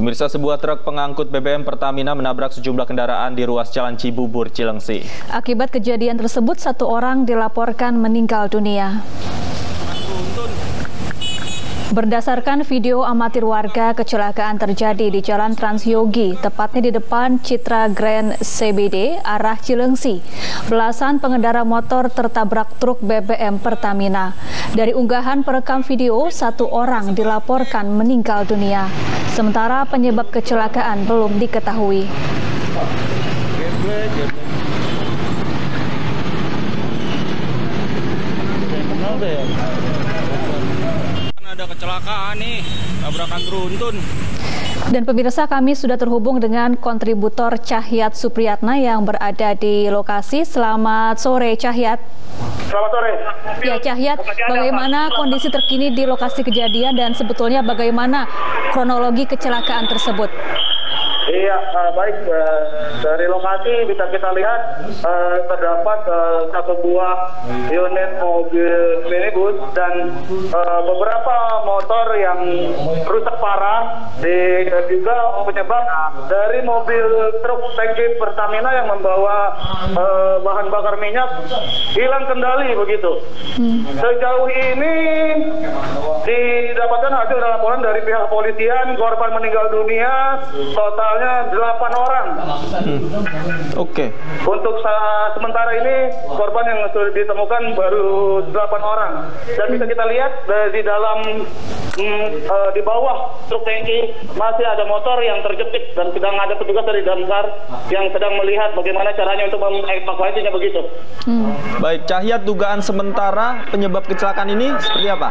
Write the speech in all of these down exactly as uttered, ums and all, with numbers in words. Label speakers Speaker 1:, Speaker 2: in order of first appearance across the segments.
Speaker 1: Pemirsa, sebuah truk pengangkut B B M Pertamina menabrak sejumlah kendaraan di ruas Jalan Cibubur, Cilengsi.
Speaker 2: Akibat kejadian tersebut, satu orang dilaporkan meninggal dunia. Berdasarkan video amatir warga, kecelakaan terjadi di Jalan Transyogi, tepatnya di depan Citra Grand C B D, arah Cilengsi. Belasan pengendara motor tertabrak truk B B M Pertamina. Dari unggahan perekam video, satu orang dilaporkan meninggal dunia. Sementara penyebab kecelakaan belum diketahui.
Speaker 3: Ada kecelakaan nih, tabrakan beruntun.
Speaker 2: Dan pemirsa, kami sudah terhubung dengan kontributor Cahyat Supriyatna yang berada di lokasi. Selamat sore, Cahyat.
Speaker 4: Selamat sore.
Speaker 2: Ya, Cahyat, bagaimana kondisi terkini di lokasi kejadian dan sebetulnya bagaimana kronologi kecelakaan tersebut?
Speaker 4: Iya, uh, baik. Uh, dari lokasi bisa kita lihat uh, terdapat uh, satu buah unit mobil minibus dan uh, beberapa motor yang rusak parah. Di, uh, juga penyebab dari mobil truk tangki Pertamina yang membawa uh, bahan bakar minyak hilang kendali begitu. Hmm. Sejauh ini didapatkan hasil laporan dari pihak kepolisian, korban meninggal dunia total delapan orang.
Speaker 1: Hmm. Oke. Okay.
Speaker 4: Untuk saat sementara ini korban yang sudah ditemukan baru delapan orang. Dan bisa kita lihat di dalam mm, uh, di bawah truk tangki masih ada motor yang terjepit dan sedang ada petugas dari damkar yang sedang melihat bagaimana caranya untuk mengevakuasinya begitu.
Speaker 1: Hmm. Baik, Cahyat, dugaan sementara penyebab kecelakaan ini seperti apa?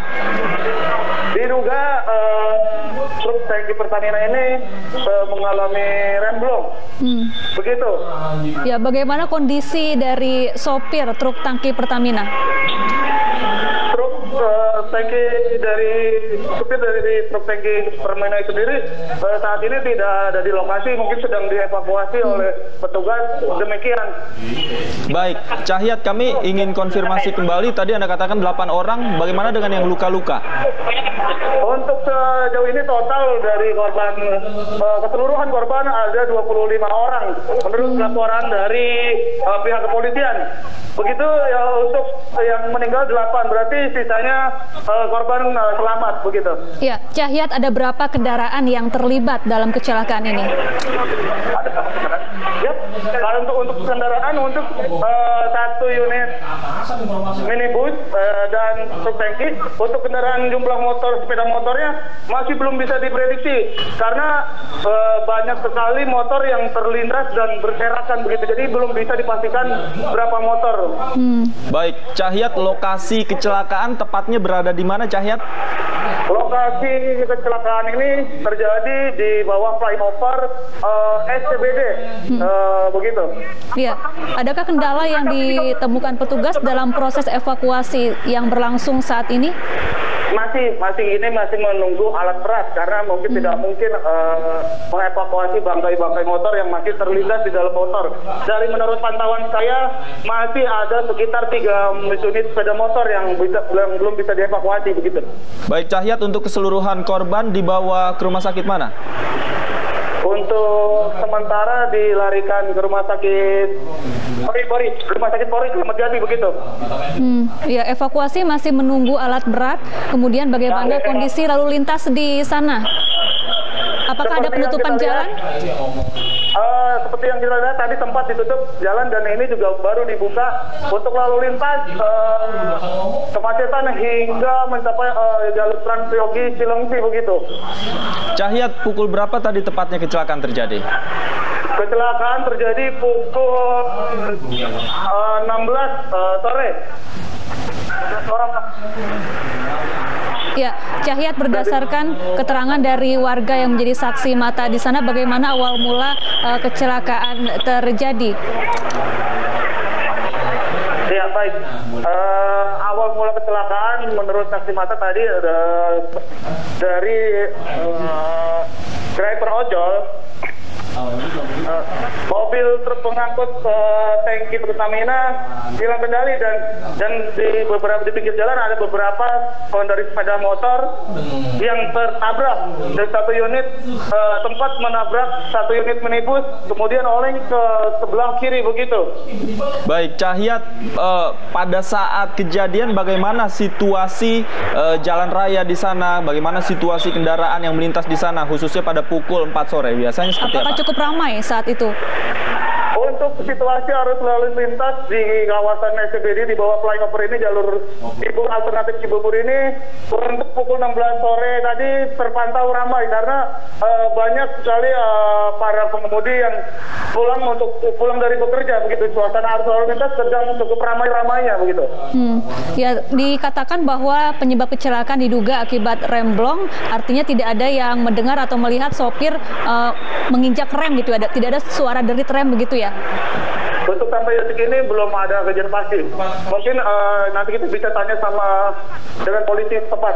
Speaker 4: Diduga uh, truk tangki Pertamina ini uh, mengalami remblong. Hmm. Begitu.
Speaker 2: Ya, bagaimana kondisi dari sopir truk tangki Pertamina?
Speaker 4: Truk uh, tangki dari supir dari truk tangki Pertamina sendiri uh, saat ini tidak ada di lokasi, mungkin sedang dievakuasi hmm. oleh petugas. Demikian.
Speaker 1: Baik, Cahyat, kami ingin konfirmasi kembali. Tadi Anda katakan delapan orang. Bagaimana dengan yang luka-luka?
Speaker 4: Untuk sejauh ini total dari korban, uh, keseluruhan korban ada dua puluh lima orang menurut laporan dari uh, pihak kepolisian. Begitu ya, untuk yang meninggal delapan, berarti sisanya uh, korban uh, selamat begitu.
Speaker 2: Ya, Cahyat, ada berapa kendaraan yang terlibat dalam kecelakaan ini?
Speaker 4: Ya, kalau untuk untuk kendaraan untuk uh, satu unit minibus uh, dan truk tangki, untuk kendaraan jumlah motor sepeda motornya masih belum bisa diprediksi karena uh, banyak sekali motor yang terlindas dan berserakan begitu, jadi belum bisa dipastikan berapa motor.
Speaker 2: Hmm.
Speaker 1: Baik, Cahyat, lokasi kecelakaan tepatnya berada di mana, Cahyat?
Speaker 4: Lokasi kecelakaan ini terjadi di bawah flyover uh, S C B D, hmm. uh, begitu.
Speaker 2: Iya, adakah kendala yang ditemukan petugas dalam proses evakuasi yang berlangsung saat ini?
Speaker 4: Masih, masih ini masih menunggu alat berat karena mungkin hmm. tidak mungkin uh, mengevakuasi bangkai-bangkai motor yang masih terlindas di dalam motor. Dari menurut pantauan saya masih ada sekitar tiga unit sepeda motor yang bisa, belum belum bisa dievakuasi begitu.
Speaker 1: Baik, Cahyat, untuk keseluruhan korban dibawa ke rumah sakit mana?
Speaker 4: Untuk sementara dilarikan ke rumah sakit Polri, Polri, rumah sakit Polri Kramat Jati begitu.
Speaker 2: Hmm, ya, evakuasi masih menunggu alat berat. Kemudian bagaimana ya, kondisi lalu lintas di sana? Apakah seperti ada penutupan jalan?
Speaker 4: Uh, seperti yang kita lihat tadi sempat ditutup jalan dan ini juga baru dibuka untuk lalu lintas uh, kemacetan hingga mencapai uh, jalur Transyogi Cilengsi begitu.
Speaker 1: Cahyat, pukul berapa tadi tepatnya kecelakaan terjadi?
Speaker 4: Kecelakaan terjadi pukul uh, enam belas uh, sore.
Speaker 2: Ya, Cahyat, berdasarkan keterangan dari warga yang menjadi saksi mata di sana, bagaimana awal mula uh, kecelakaan terjadi?
Speaker 4: Ya, baik. Uh, awal mula kecelakaan menurut saksi mata tadi uh, dari uh, driver ojol uh, mobil truk pengangkut uh, tangki Pertamina hilang kendali dan dan di beberapa di pinggir jalan ada beberapa pengendara sepeda motor yang tertabrak dan satu unit uh, tempat menabrak satu unit minibus kemudian oleng ke sebelah kiri begitu.
Speaker 1: Baik, Cahyat, uh, pada saat kejadian bagaimana situasi uh, jalan raya di sana, bagaimana situasi kendaraan yang melintas di sana khususnya pada pukul empat sore biasanya seperti
Speaker 2: Apakah
Speaker 1: apa?
Speaker 2: cukup ramai saat itu?
Speaker 4: Untuk situasi arus lalu lintas di kawasan S C B D di bawah flyover ini jalur Cibubur alternatif Cibubur ini untuk pukul enam belas sore tadi terpantau ramai karena uh, banyak sekali uh, para pengemudi yang pulang untuk pulang dari bekerja begitu. Suasana arus lalu lintas sedang cukup ramai-ramainya begitu.
Speaker 2: Hmm. Ya, dikatakan bahwa penyebab kecelakaan diduga akibat remblong, artinya tidak ada yang mendengar atau melihat sopir uh, menginjak rem gitu, ada tidak ada suara derit rem begitu ya?
Speaker 4: Untuk sampai detik ini belum ada kejadian pasti. Mungkin uh, nanti kita bisa tanya sama dengan polisi tepat.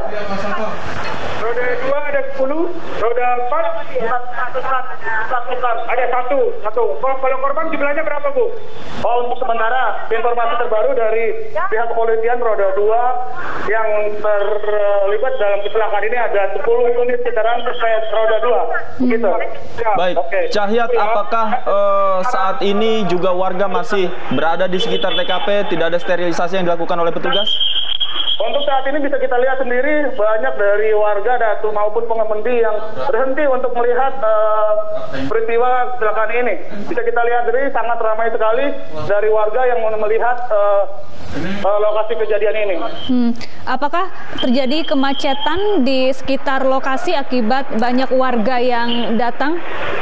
Speaker 4: Roda dua ada sepuluh, roda empat satu satu ada satu satu. Kalau korban jumlahnya berapa bu? Oh untuk sementara informasi terbaru dari pihak kepolisian roda dua yang terlibat dalam kecelakaan ini ada sepuluh unit kendaraan terkait roda dua. Begitu.
Speaker 1: Baik,
Speaker 4: Okay.
Speaker 1: Cahyat, apakah uh, saat ini juga warga masih berada di sekitar T K P, tidak ada sterilisasi yang dilakukan oleh petugas?
Speaker 4: Untuk saat ini bisa kita lihat sendiri banyak dari warga dan maupun pengemudi yang berhenti untuk melihat uh, peristiwa kecelakaan ini. Bisa kita lihat sendiri sangat ramai sekali dari warga yang melihat uh, uh, lokasi kejadian ini.
Speaker 2: Hmm. Apakah terjadi kemacetan di sekitar lokasi akibat banyak warga yang datang?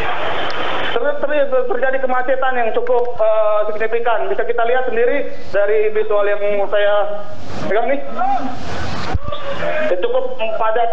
Speaker 4: Ter ter terjadi kemacetan yang cukup uh, signifikan. Bisa kita lihat sendiri dari visual yang saya pegang nih. Cukup padat.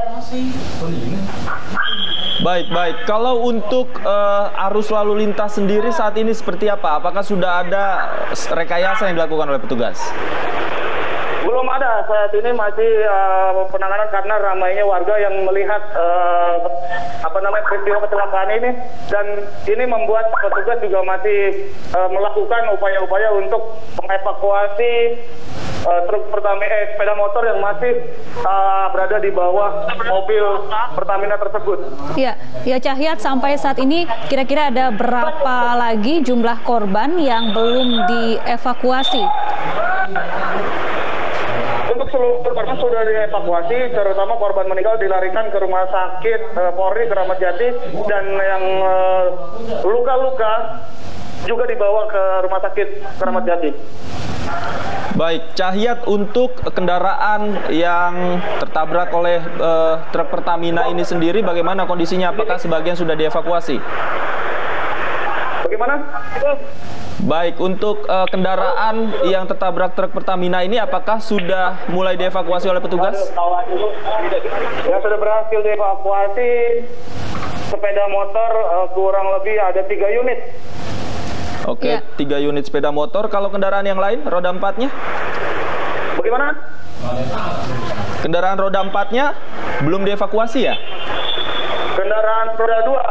Speaker 1: Baik, baik. Kalau untuk uh, arus lalu lintas sendiri saat ini seperti apa? Apakah sudah ada rekayasa yang dilakukan oleh petugas?
Speaker 4: Belum ada, saat ini masih uh, penanganan karena ramainya warga yang melihat uh, apa namanya peristiwa kecelakaan ini dan ini membuat petugas juga masih uh, melakukan upaya-upaya untuk mengevakuasi uh, truk Pertamina eh, sepeda motor yang masih uh, berada di bawah mobil Pertamina tersebut.
Speaker 2: Ya, ya Cahyat, sampai saat ini kira-kira ada berapa lagi jumlah korban yang belum dievakuasi?
Speaker 4: Untuk seluruh korban sudah dievakuasi, terutama korban meninggal dilarikan ke rumah sakit uh, Polri Keramat Jati dan yang luka-luka uh, juga dibawa ke rumah sakit Keramat Jati.
Speaker 1: Baik, Cahyat, untuk kendaraan yang tertabrak oleh uh, truk Pertamina ini sendiri bagaimana kondisinya? Apakah sebagian sudah dievakuasi?
Speaker 4: Bagaimana?
Speaker 1: Baik, untuk uh, kendaraan yang tertabrak truk Pertamina ini apakah sudah mulai dievakuasi oleh petugas?
Speaker 4: Yang sudah berhasil dievakuasi sepeda motor uh, kurang lebih ada tiga unit.
Speaker 1: Oke,
Speaker 2: Ya.
Speaker 1: tiga unit sepeda motor. Kalau kendaraan yang lain, roda empatnya?
Speaker 4: Bagaimana?
Speaker 1: Kendaraan roda empatnya belum dievakuasi ya?
Speaker 4: Kendaraan roda dua.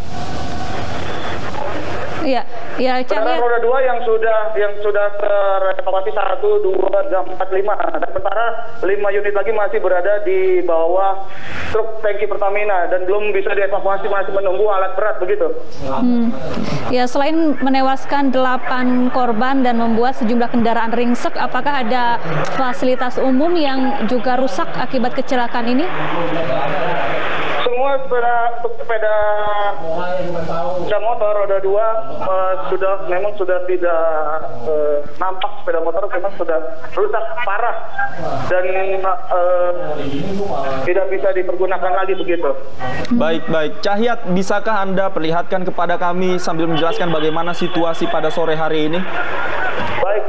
Speaker 2: Iya, ya
Speaker 4: Kendaraan
Speaker 2: Cahyat.
Speaker 4: roda dua yang sudah yang sudah terevakuasi satu, dua, empat, lima. Dan sementara lima unit lagi masih berada di bawah truk tangki Pertamina dan belum bisa dievakuasi, masih menunggu alat berat begitu.
Speaker 2: Hmm. Ya, selain menewaskan delapan korban dan membuat sejumlah kendaraan ringsek, apakah ada fasilitas umum yang juga rusak akibat kecelakaan ini?
Speaker 4: Semua sepeda untuk sepeda sepeda motor roda dua uh, sudah memang sudah tidak uh, nampak sepeda motor memang sudah rusak parah dan uh, tidak bisa dipergunakan lagi begitu.
Speaker 1: Baik, baik. Cahyat, bisakah Anda perlihatkan kepada kami sambil menjelaskan bagaimana situasi pada sore hari ini?
Speaker 4: Baik.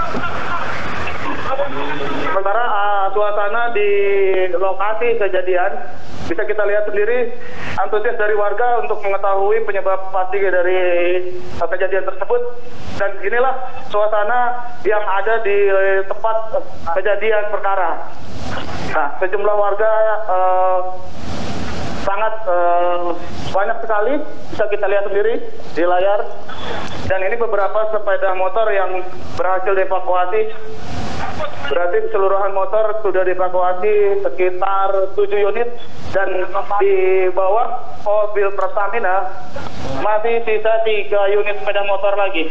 Speaker 4: Sementara uh, suasana di lokasi kejadian bisa kita lihat sendiri antusias dari warga untuk mengetahui penyebab pasti dari uh, kejadian tersebut dan inilah suasana yang ada di uh, tempat uh, kejadian perkara. Nah, sejumlah warga uh, sangat uh, banyak sekali, bisa kita lihat sendiri di layar. Dan ini beberapa sepeda motor yang berhasil dievakuasi. Berarti keseluruhan motor sudah dievakuasi sekitar tujuh unit, dan di bawah mobil Pertamina masih sisa tiga unit sepeda motor lagi.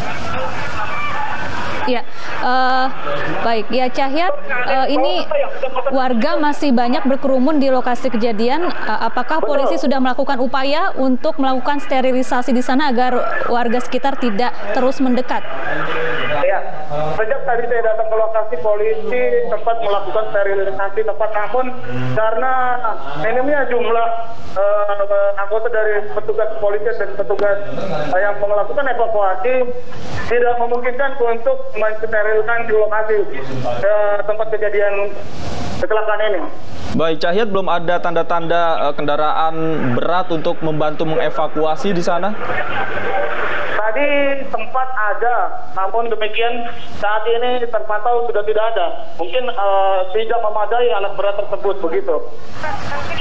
Speaker 2: Ya, uh, baik. Ya, Cahyat, uh, ini warga masih banyak berkerumun di lokasi kejadian. Uh, apakah polisi sudah melakukan upaya untuk melakukan sterilisasi di sana agar warga sekitar tidak terus mendekat?
Speaker 4: Ya, sejak tadi saya datang ke lokasi, polisi sempat melakukan sterilisasi tempat, namun karena minimnya jumlah uh, anggota dari petugas kepolisian dan petugas uh, yang melakukan evakuasi, tidak memungkinkan untuk mensterilkan di lokasi uh, tempat kejadian kecelakaan ini.
Speaker 1: Baik, Cahyat, belum ada tanda-tanda uh, kendaraan berat untuk membantu mengevakuasi di sana?
Speaker 4: Tadi sempat ada, namun demikian saat ini terpantau sudah tidak ada. Mungkin uh, tidak memadai alat berat tersebut, begitu.